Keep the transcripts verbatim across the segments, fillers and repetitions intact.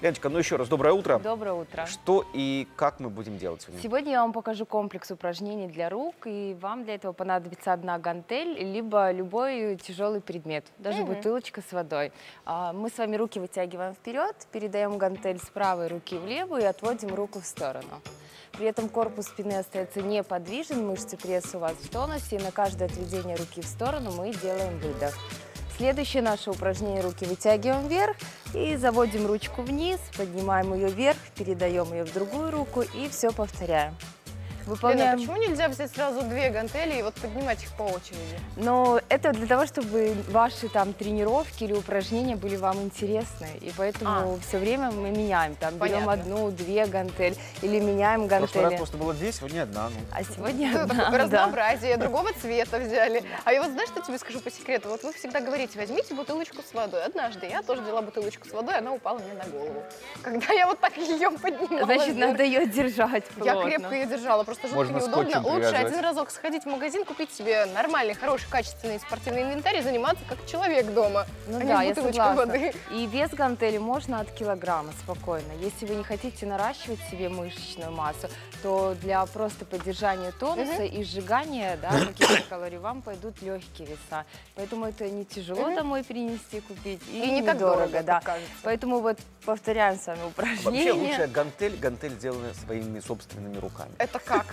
Леночка, ну еще раз доброе утро. Доброе утро. Что и как мы будем делать сегодня? Сегодня я вам покажу комплекс упражнений для рук, и вам для этого понадобится одна гантель, либо любой тяжелый предмет, даже Мгм. бутылочка с водой. А, Мы с вами руки вытягиваем вперед, передаем гантель с правой руки в левую и отводим руку в сторону. При этом корпус спины остается неподвижен, мышцы пресса у вас в тонусе, и на каждое отведение руки в сторону мы делаем выдох. Следующее наше упражнение: руки вытягиваем вверх и заводим ручку вниз, поднимаем ее вверх, передаем ее в другую руку и все повторяем. Лена, Выполняем. почему нельзя взять сразу две гантели и вот поднимать их по очереди? Но это для того, чтобы ваши там тренировки или упражнения были вам интересны. И поэтому А. все время мы меняем. Там берем Понятно. одну, две гантели или меняем В прошлый раз гантели. просто было две, сегодня одна. Ну. А сегодня Ну, одна, такое да. разнообразие, другого цвета взяли. А я вот знаешь, что тебе скажу по секрету? Вот вы всегда говорите, возьмите бутылочку с водой. Однажды я тоже взяла бутылочку с водой, она упала мне на голову. Когда я вот так ее поднимала Значит, вверх. надо ее держать Я плотно. крепко ее держала, просто жутко Можно неудобно. скотчем Лучше привязывать. один разок сходить в магазин, купить себе нормальный, хороший, качественный спортивный инвентарь и заниматься как человек дома, Ну а да, не я бутылочкой согласна. воды. И вес гантели можно от килограмма спокойно. Если вы не хотите наращивать себе мышечную массу, то для просто поддержания тонуса и сжигания, да, каких-то калорий вам пойдут легкие веса. Поэтому это не тяжело Мгм. домой принести, купить, и, И не так недорого, дорого, да. как кажется. Поэтому вот повторяем с вами Вообще упражнения. лучшая гантель, гантель сделанная своими собственными руками. Это как?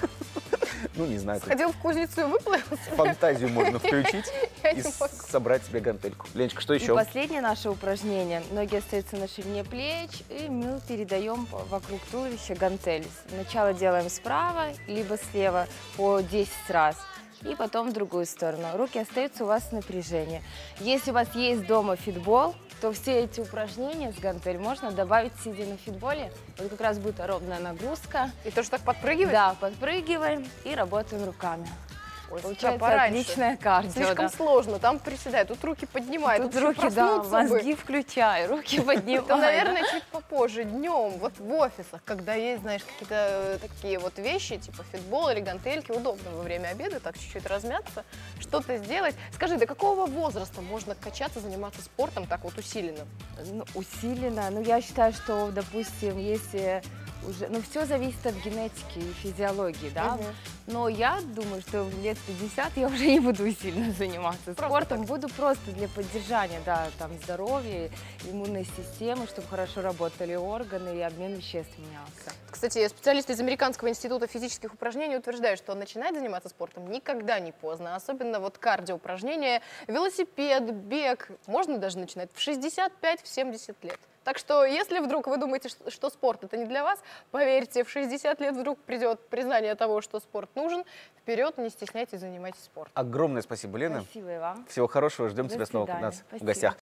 Ну, не знаю, тут Сходил в кузницу и выплавил? фантазию можно включить Я и не могу. собрать себе гантельку. Леночка, что И еще? последнее наше упражнение. Ноги остаются на ширине плеч, и мы передаем по- вокруг туловища гантель. Сначала делаем справа, либо слева по десять раз. И потом в другую сторону. Руки остаются у вас в напряжении. Если у вас есть дома фитбол, то все эти упражнения с гантель можно добавить, сидя на фитболе. Вот как раз будет аэробная нагрузка. И тоже так подпрыгивать? Да, подпрыгиваем и работаем руками. Ой, Получается пораньше. отличное кардио. Слишком да. сложно, там приседает, тут руки поднимает, Тут тут руки, еще да, проснуться бы. мозги включай, руки поднимай. Это, наверное, чуть попозже, днем, вот в офисах, когда есть, знаешь, какие-то э, такие вот вещи, типа фитбол или гантельки, удобно во время обеда так чуть-чуть размяться, что-то сделать. Скажи, до какого возраста можно качаться, заниматься спортом так вот усиленно? Ну, усиленно. Ну, я считаю, что, допустим, если уже... Ну, все зависит от генетики и физиологии, да? Мгм. Но я думаю, что в лет пятьдесят я уже не буду усиленно заниматься Просто спортом. так. Буду просто для поддержания, да, там, здоровья, иммунной системы, чтобы хорошо работали органы и обмен веществ менялся. Кстати, специалисты из Американского института физических упражнений утверждают, что начинать заниматься спортом никогда не поздно. Особенно вот кардиоупражнения, велосипед, бег. Можно даже начинать в шестьдесят пять — семьдесят лет. Так что, если вдруг вы думаете, что- что спорт это не для вас, поверьте, в шестьдесят лет вдруг придет признание того, что спорт нужен. Вперед, не стесняйтесь, занимайтесь спортом. Огромное спасибо, Лена. Спасибо и вам. Всего хорошего, ждем До тебя снова у свидания. нас в Спасибо. гостях.